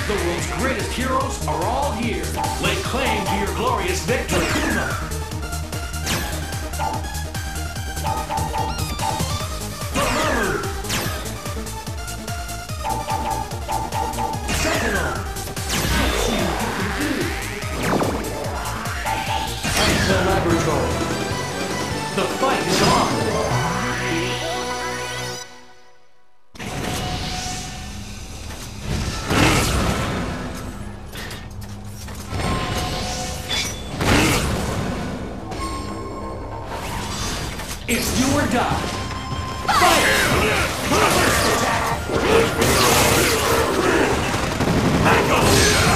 The world's greatest heroes are all here. Lay claim to your glorious victory. Akuma. Dormammu. Sentinel. Let's see what you can do. And the laboratory. The fight is on. It's do or die. Fire! First attack! Back off!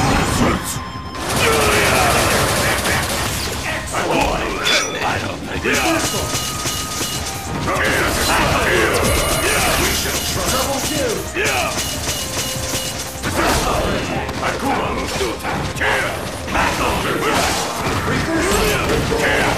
Excellent! I don't think reversal! We shall try. Double two! Power attack! Akuma! Back off! Reversal!